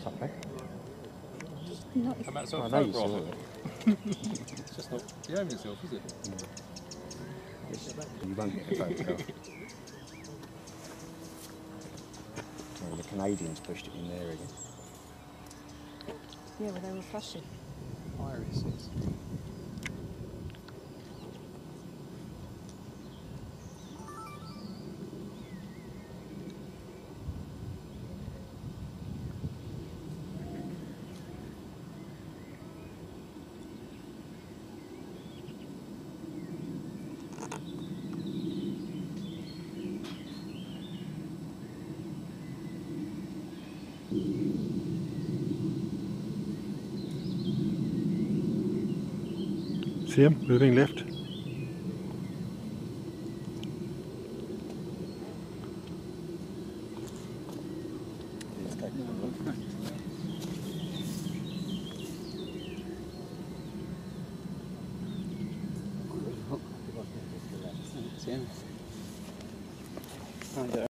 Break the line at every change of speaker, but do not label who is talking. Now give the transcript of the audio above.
top, eh?
Not if
And that's sort
I
of
know you
photograph
saw
it.
it.
It's just not behaving itself, is it?
Yes, you won't get a photograph. Well, the Canadians pushed it in there again.
yeah, well, they were flushing.
Irises.
See him moving left.
Let's take a look.
It's him.